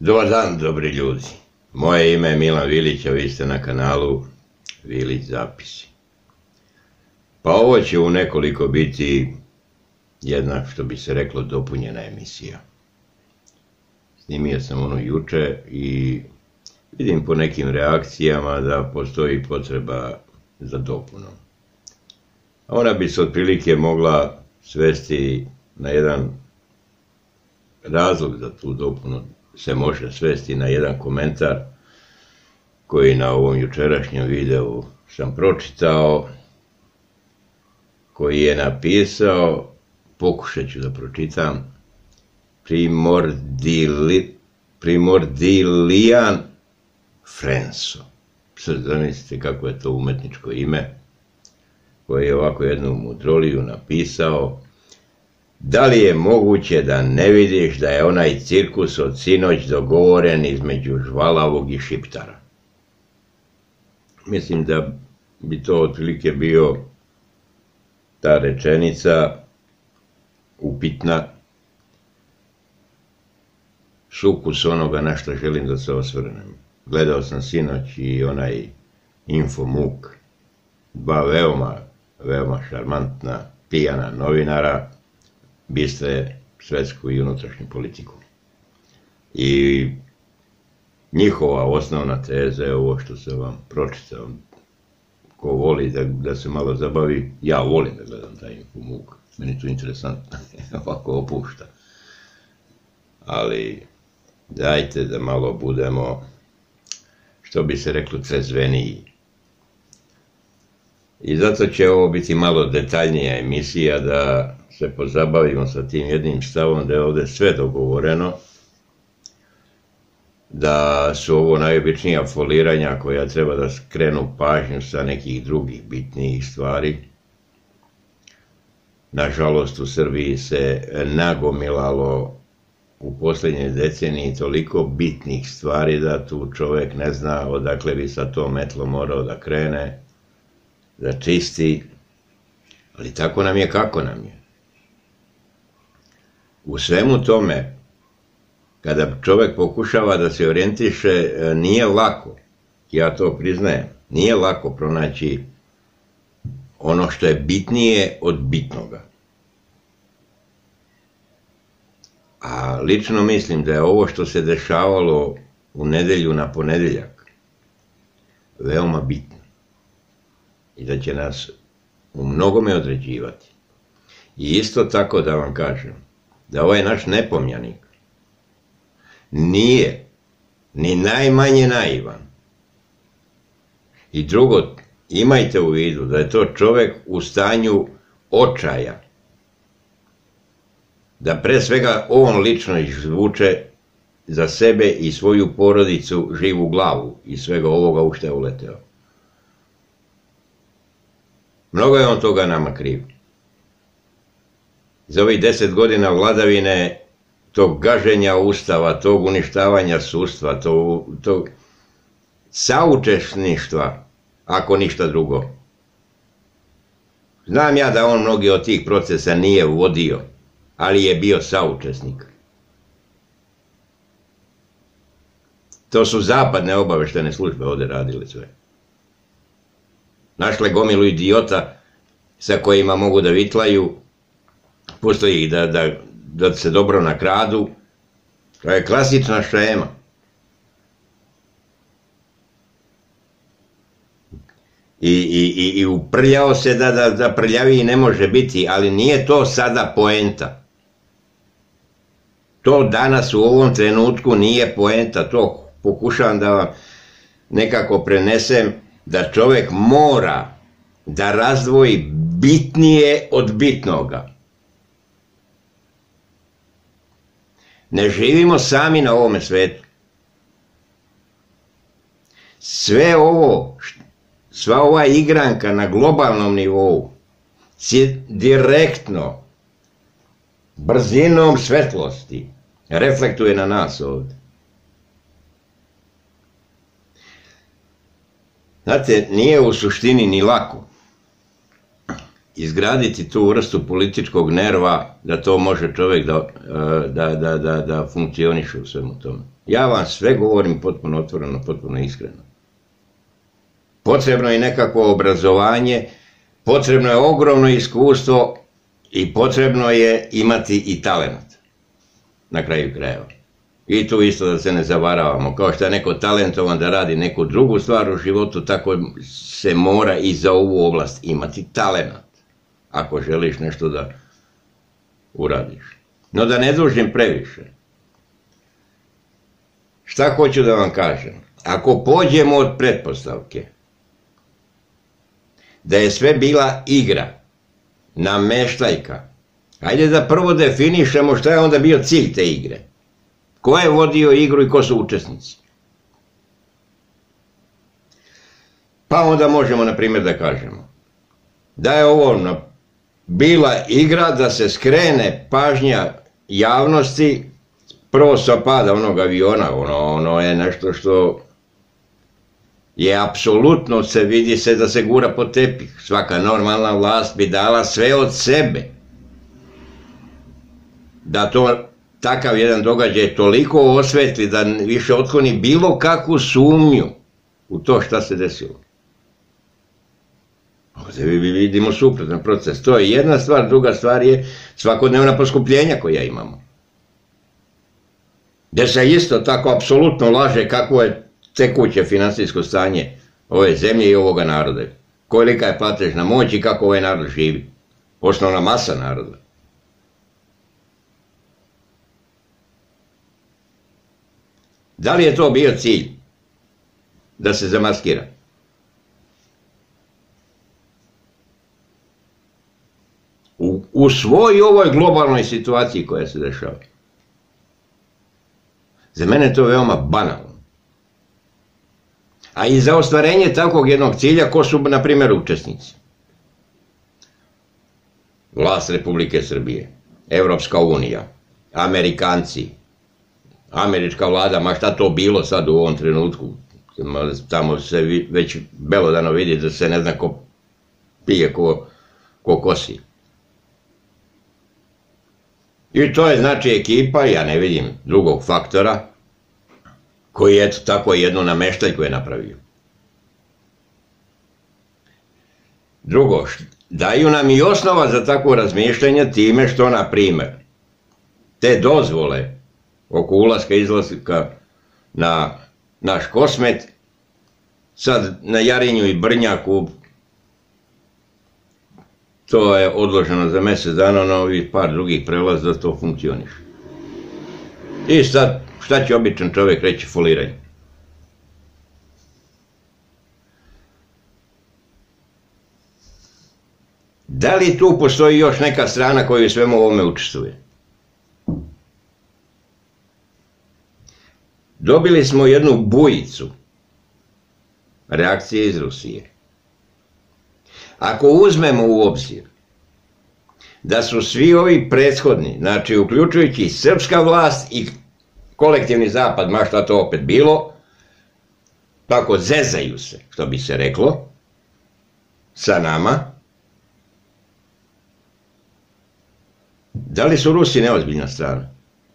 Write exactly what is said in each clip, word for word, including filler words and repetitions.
Dobar dan, dobri ljudi. Moje ime je Milan Vilić, a vi ste na kanalu Vilić zapisi. Pa ovo će u nekoliko biti jedna, što bi se reklo, dopunjena emisija. Snimio sam ono juče i vidim po nekim reakcijama da postoji potreba za dopunom. Ona bi se otprilike mogla svesti na jedan razlog za tu dopunu, se može svesti na jedan komentar koji na ovom jučerašnjem videu sam pročitao, koji je napisao, pokušat ću da pročitam, Primordili, Primordilijan Frenso. Sad zamislite kako je to umetničko ime, koji je ovako jednu mudroliju napisao: da li je moguće da ne vidiš da je onaj cirkus od sinoć dogovoren između Žvalavog i Šiptara? Mislim da bi to otprilike bio ta rečenica upitna, sukus onoga na što želim da se osvrnem. Gledao sam sinoć i onaj Infomuk, dva veoma, veoma šarmantna, pijana novinara, bistre svetsku i unutrašnju politiku. I njihova osnovna teza je ovo što sam vam pročitao. Ko voli da, da se malo zabavi, ja volim da gledam taj Infomuk, meni to interesantno, ovako opušta. Ali dajte da malo budemo, što bi se reklo, trezveniji. I zato će ovo biti malo detaljnija emisija, da se pozabavimo sa tim jednim stavom da je ovdje sve dogovoreno, da su ovo najobičnija foliranja koja treba da skrenu pažnju sa nekih drugih bitnijih stvari. Nažalost, u Srbiji se nagomilalo u posljednjoj deceniji toliko bitnih stvari da tu čovjek ne zna odakle bi sa to metlo morao da krene, da čisti, ali tako nam je kako nam je. U svemu tome, kada čovjek pokušava da se orijentiše, nije lako, ja to priznajem, nije lako pronaći ono što je bitnije od bitnoga. A lično mislim da je ovo što se dešavalo u nedelju na ponedjeljak veoma bitno i da će nas u mnogome određivati. I isto tako da vam kažem da ovaj naš nepomnjanik nije ni najmanje naivan. I drugo, imajte u vidu da je to čovjek u stanju očaja, da pre svega on lično izvuče za sebe i svoju porodicu živu glavu i svega ovoga u što je uleteo. Mnogo je on toga nama kriv. Za ovih deset godina vladavine, tog gaženja ustava, tog uništavanja sudstva, tog, tog saučesništva, ako ništa drugo. Znam ja da on mnogi od tih procesa nije vodio, ali je bio saučesnik. To su zapadne obaveštene službe ovdje radile sve. Našle gomilu idiota sa kojima mogu da vitlaju, pustoji ih da, da, da se dobro nakradu. To je klasična šema. I, i, i, i uprljao se da, da, da prljaviji ne može biti, ali nije to sada poenta. To danas u ovom trenutku nije poenta, to pokušavam da vam nekako prenesem, da čovjek mora da razdvoji bitnije od bitnoga. Ne živimo sami na ovome svetu. Sve ovo, sva ova igranka na globalnom nivou se direktno, brzinom svetlosti, reflektuje na nas ovdje. Znate, nije u suštini ni lako izgraditi tu vrstu političkog nerva da to može čovjek da, da, da, da, da funkcioniše u svemu tome. Ja vam sve govorim potpuno otvoreno, potpuno iskreno. Potrebno je nekako obrazovanje, potrebno je ogromno iskustvo i potrebno je imati i talent na kraju krajeva. I tu isto da se ne zavaravamo. Kao što je neko talentovan da radi neku drugu stvar u životu, tako se mora i za ovu oblast imati talent. Ako želiš nešto da uradiš. No da ne dužim previše. Šta hoću da vam kažem? Ako pođemo od pretpostavke da je sve bila igra, nameštaljka, hajde da prvo definišemo šta je onda bio cilj te igre. Ko je vodio igru i ko su učesnici? Pa onda možemo, na primjer, da kažemo da je ovo bila igra da se skrene pažnja javnosti prvo sa pada onog aviona, ono, ono je nešto što je apsolutno, se vidi se da se gura pod tepih. Svaka normalna vlast bi dala sve od sebe da to takav jedan događaj toliko osvetli da više otkloni bilo kakvu sumnju u to šta se desilo. Ovdje vidimo suprotan proces. To je jedna stvar, druga stvar je svakodnevna poskupljenja koja imamo. Gdje se isto tako apsolutno laže kako je tekuće finansijsko stanje ove zemlje i ovoga naroda. Kolika je platežna moć i kako ovaj narod živi. Osnovna masa naroda. Da li je to bio cilj? Da se zamaskira? U, u svoj ovoj globalnoj situaciji koja se dešava. Za mene je to veoma banalno. A i za ostvarenje takvog jednog cilja, ko su, na primjer, učesnici? Vlast Republike Srbije, Evropska unija, Amerikanci, američka vlada, ma šta to bilo sad u ovom trenutku, tamo se već belodano vidi da se ne zna ko pije, ko, ko kosi. I to je znači ekipa, ja ne vidim drugog faktora, koji eto tako jednu nameštaljku je napravio. Drugo, daju nam i osnova za takvo razmišljanje time što, na primjer, te dozvole oko ulaska i izlaska na naš kosmet, sad na Jarinju i Brnjaku, to je odloženo za mjesec dana na ovih par drugih prelaza da to funkcioniše. I sad, šta će običan čovjek reći? Foliranje. Da li tu postoji još neka strana koja u svemu ovome učestvuje? Dobili smo jednu bujicu reakcije iz Rusije. Ako uzmemo u obzir da su svi ovi prethodni, znači uključujući srpska vlast i kolektivni zapad, ma šta to opet bilo, tako zezaju se, što bi se reklo, sa nama, da li su Rusi neozbiljna strana?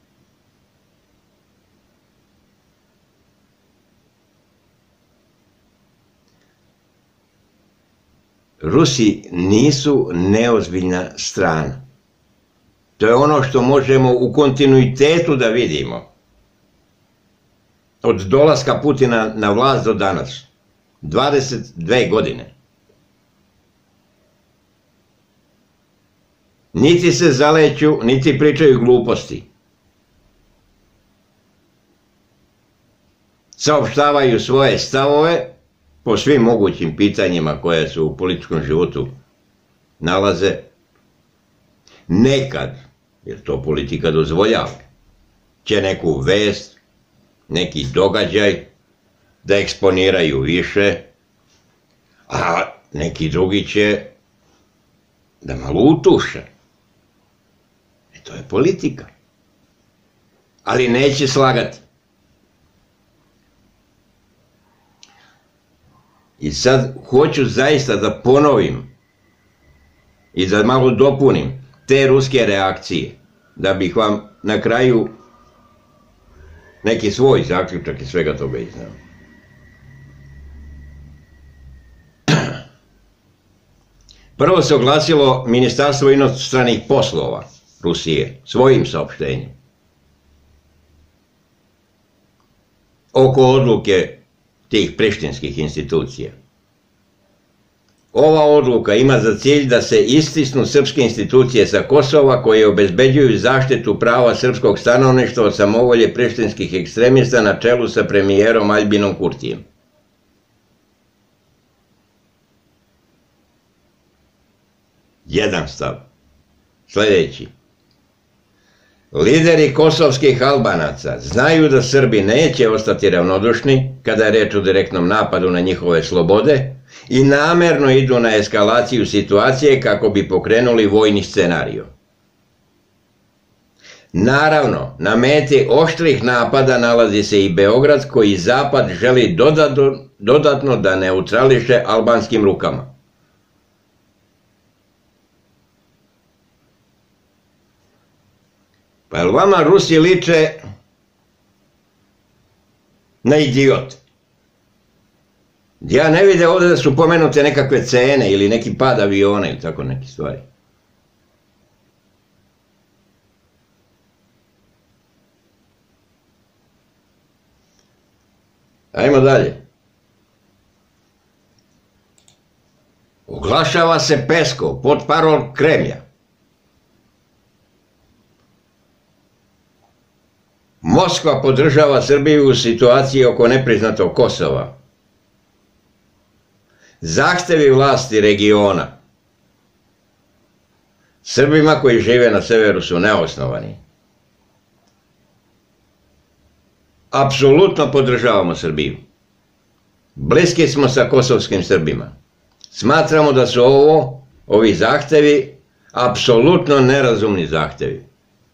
Rusi nisu neozbiljna strana. To je ono što možemo u kontinuitetu da vidimo. Od dolaska Putina na vlast do danas. dvadeset dve godine. Niti se zaleću, niti pričaju gluposti. Saopštavaju svoje stavove po svim mogućim pitanjima koje se u političkom životu nalaze. Nekad, jer to politika dozvoljava, će neku vest, neki događaj da eksponiraju više, a neki drugi će da malo utuše. E to je politika. Ali neće slagati. I sad hoću zaista da ponovim i da malo dopunim te ruske reakcije, da bih vam na kraju neki svoj zaključak i svega toga iznao. Prvo se oglasilo Ministarstvo inostranih poslova Rusije svojim saopštenjem oko odluke tih prištinskih institucija. Ova odluka ima za cilj da se istisnu srpske institucije sa Kosova koje obezbeđuju zaštitu prava srpskog stanovništva od samovolje prištinskih ekstremista na čelu sa premijerom Aljbinom Kurtijem. Jedan stav. Sljedeći. Lideri kosovskih Albanaca znaju da Srbi neće ostati ravnodušni kada je reč o direktnom napadu na njihove slobode i namerno idu na eskalaciju situacije kako bi pokrenuli vojni scenarijo. Naravno, na meti oštrih napada nalazi se i Beograd koji Zapad želi dodatno, dodatno da neutrališe albanskim rukama. Pa jel vama Rusi liče na idiot? Ja ne vidim ovdje da su pomenute nekakve cene ili neki pad aviona ili tako neke stvari. Ajmo dalje. Oglašava se Peskov, portparol Kremlja. Moskva podržava Srbiju u situaciji oko nepriznatog Kosova. Zahtevi vlasti regiona Srbima koji žive na severu su neosnovani. Apsolutno podržavamo Srbiju. Bliski smo sa kosovskim Srbima. Smatramo da su ovo, ovi zahtevi, apsolutno nerazumni zahtevi.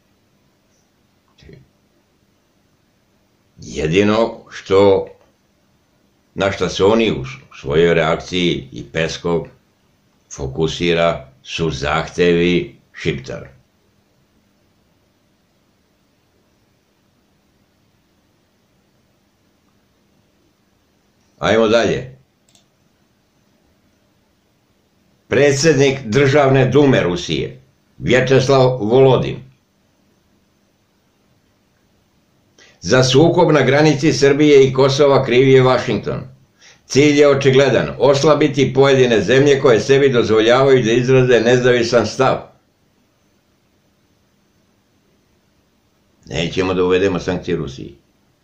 Jedino što, na što se oni u svojoj reakciji i Peskov fokusira su zahtevi Šiptara. Ajmo dalje. Predsjednik Državne dume Rusije, Vječeslav Volodin, za sukob na granici Srbije i Kosova kriv je Vašington. Cilj je očigledan, oslabiti pojedine zemlje koje sebi dozvoljavaju da izraze nezavisan stav. Nećemo da uvedemo sankcije Rusiji.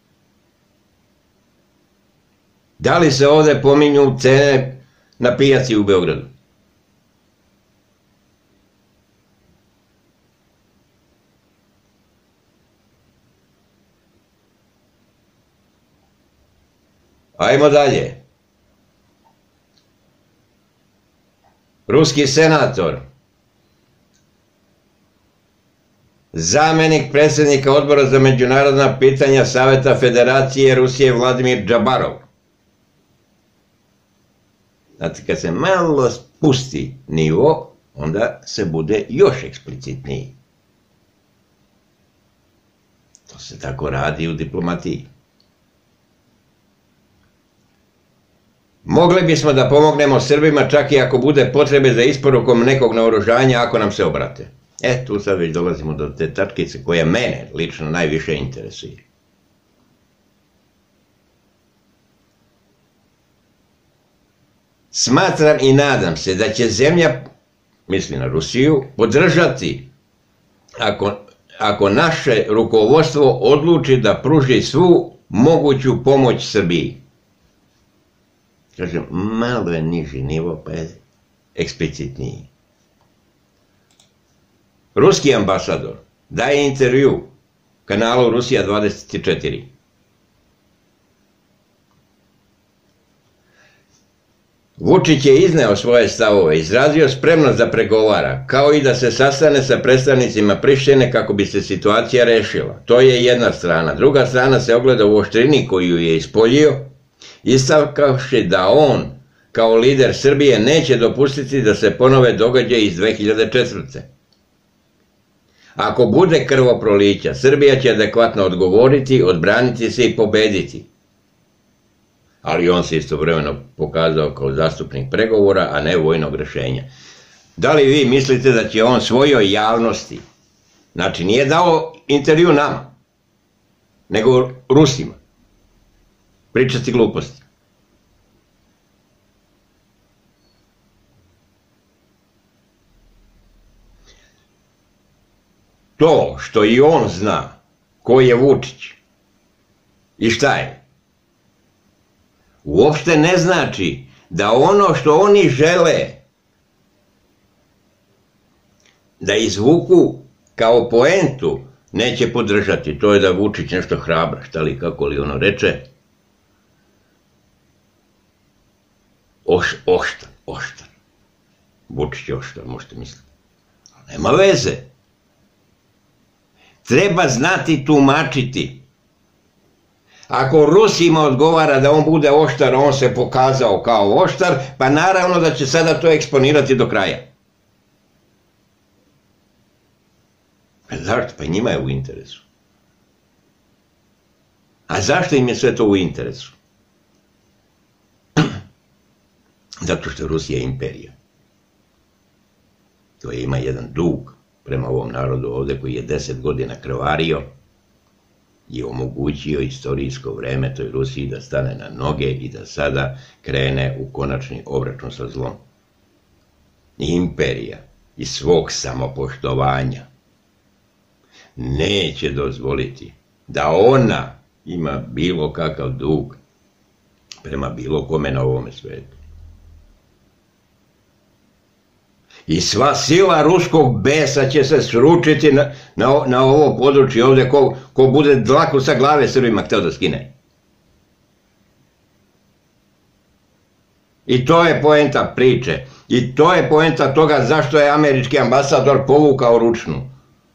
Da li se ovdje pominju cene na pijaci u Beogradu? Ajmo dalje. Ruski senator, zamjenik predsjednika Odbora za međunarodna pitanja Saveta Federacije Rusije Vladimir Džabarov. Znate, kad se malo spusti nivo, onda se bude još eksplicitniji. To se tako radi u diplomatiji. Mogli bismo da pomognemo Srbima čak i ako bude potrebe za isporukom nekog naoružanja ako nam se obrate. E, tu sad već dolazimo do te tačkice koja mene lično najviše interesuje. Smatram i nadam se da će zemlja, misli na Rusiju, podržati ako, ako naše rukovodstvo odluči da pruži svu moguću pomoć Srbiji. Kažem, malo je niži nivo, pa je eksplicitniji. Ruski ambasador daje intervju kanalu Rusija dvadeset četiri. Vučić je izneo svoje stavove, izrazio spremnost da pregovara, kao i da se sastane sa predstavnicima Prištine kako bi se situacija rešila. To je jedna strana. Druga strana se ogleda u oštrini koju je ispoljio, istakavši da on, kao lider Srbije, neće dopustiti da se ponove događaje iz dve hiljade četvrte. Ako bude krvoprolića, Srbija će adekvatno odgovoriti, odbraniti se i pobediti. Ali on se istovremeno pokazao kao zastupnik pregovora, a ne vojnog rješenja. Da li vi mislite da će on svojoj javnosti, znači nije dao intervju nama, nego Rusima, pričati gluposti? To što i on zna ko je Vučić i šta je, uopšte ne znači da ono što oni žele da izvuku kao poentu neće podržati. To je da Vučić nešto hrabra, šta li, kako li ono reče, Oš, oštar, oštar. Vučić je oštar, možete misliti. Nema veze. Treba znati tumačiti. Ako Rusima odgovara da on bude oštar, on se pokazao kao oštar, pa naravno da će sada to eksponirati do kraja. Zašto? Pa njima je u interesu. A zašto im je sve to u interesu? Zato što Rusija je imperija. To ima jedan dug prema ovom narodu ovde koji je deset godina krvario i omogućio istorijsko vreme toj Rusiji da stane na noge i da sada krene u konačni obračun sa zlom. Imperija iz svog samopoštovanja neće dozvoliti da ona ima bilo kakav dug prema bilo kome na ovome svetu. I sva sila ruskog besa će se sručiti na, na, na ovo područje ovde, ko, ko bude dlaku sa glave Srbima hteo da skine. I to je poenta priče. I to je poenta toga zašto je američki ambasador povukao ručnu.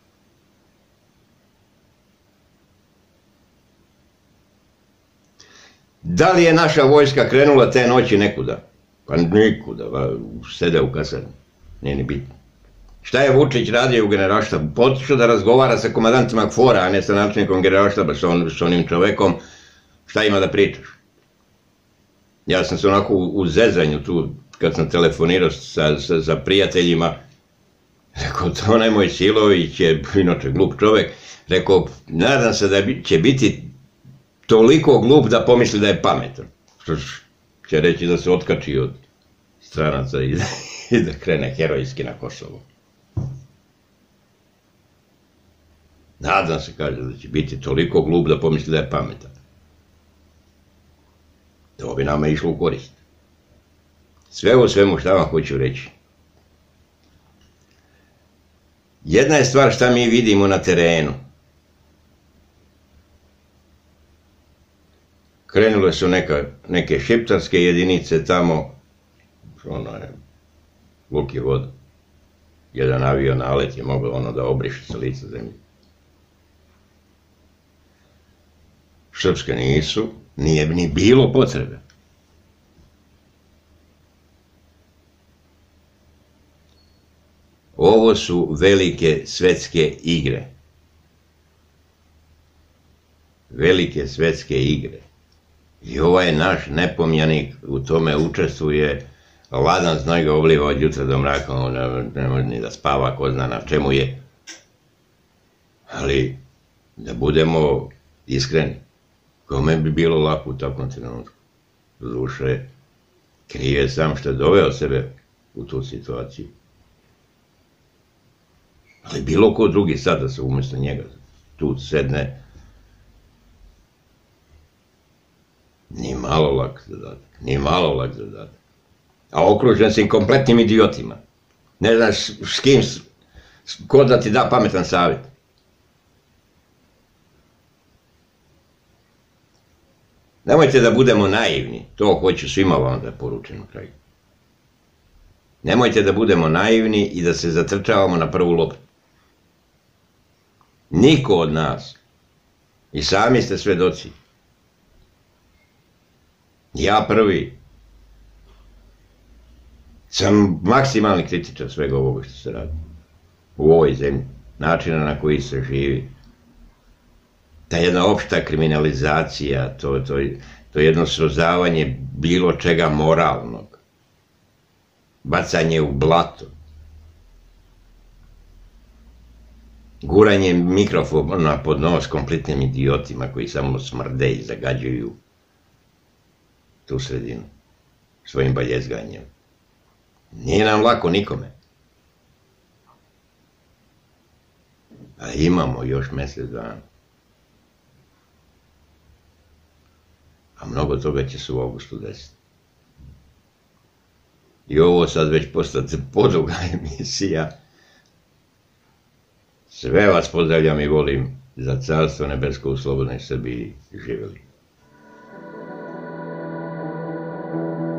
Da li je naša vojska krenula te noći nekuda? Pa nikuda, sede u kasarni. Nije ni bitno. Šta je Vučić radio u generalštabu? Potišao da razgovara sa komandantima KFOR-a, a ne sa načelnikom generalštaba, sa, on, sa onim čovekom. Šta ima da pričaš? Ja sam se onako u, u zezanju tu, kad sam telefonirao sa, sa, sa prijateljima, rekao, to nemoj Silović je, inače glup čovek, rekao, nadam se da će biti toliko glup da pomisli da je pametan. Što će reći da se otkači od stranaca i da, i da krene herojski na Kosovo. Nadam se, kaže, da će biti toliko glup da pomisli da je pametan. To bi nama išlo u korist. Sve u svemu šta vam hoću reći. Jedna je stvar šta mi vidimo na terenu. Krenule su neka, neke šiptarske jedinice tamo, ono je, luk je voda. Jedan avion nalet je mogao ono da obriše sa lica zemlje. Srpske nisu, nije ni bilo potrebe. Ovo su velike svetske igre. Velike svetske igre. I ovaj naš nepomnjanik u tome učestvuje, ladan znoj ga obliva od jutra do mraka, on ne može ni da spava, ko zna na čemu je. Ali, da budemo iskreni, kome bi bilo lako u takvom trenutku? Duše, krive sam što je doveo sebe u tu situaciju. Ali bilo ko drugi sad da se umjesto njega tu sedne, ni malo lak zadatak, ni malo lak zadatak. A okružen si kompletnim idiotima. Ne znaš s kim, ko da ti da pametan savjet. Nemojte da budemo naivni, to hoću svima vam da poručim na kraju. Nemojte da budemo naivni i da se zatrčavamo na prvu loptu. Niko od nas, i sami ste svedoci, ja prvi, sam maksimalni kritičar svega ovoga što se radi u ovoj zemlji. načina na koji se živi. Ta jedna opšta kriminalizacija, to, to, to jedno srozavanje bilo čega moralnog, bacanje u blato, guranje mikrofona pod nos kompletnim idiotima koji samo smrde i zagađuju tu sredinu svojim baljezganjem. Nije nam lako nikome. A imamo još mjesec dana. A mnogo toga će se u augustu desiti. I ovo sad već postati poduga emisija. Sve vas pozdravljam i volim. Za carstvo nebesko u slobodnoj Srbiji živjeli.